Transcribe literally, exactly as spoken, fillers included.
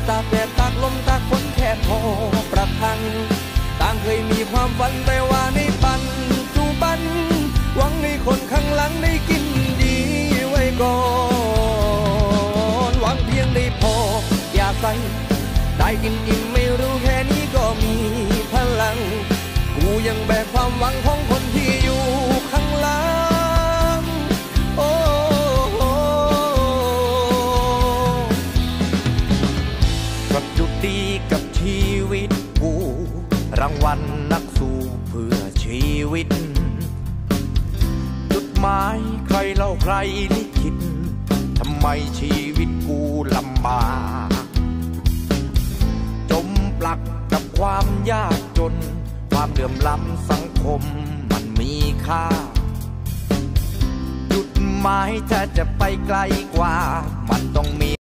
ตากแดดตากลมตากฝนแค่พอประทังต่างเคยมีความฝันแต่ว่าในปัจจุบันหวังให้คนข้างหลังได้กินดีไว้ก่อนหวังเพียงได้พออยากใส่ได้กินอิ่มไม่รู้แค่นี้ก็มีพลังกูยังแบกความหวังของคนที่อยู่ข้างหลังโอ้กับจุดดีกับชีวิตกูรางวัลนักสู้เพื่อชีวิตจุดหมายใครเล่าใครลิขิตทำไมชีวิตกูลำบากจมปลักกับความยากจนความเดือมล้ำสังคมมันมีค่าจุดหมายถ้าจะไปไกลกว่า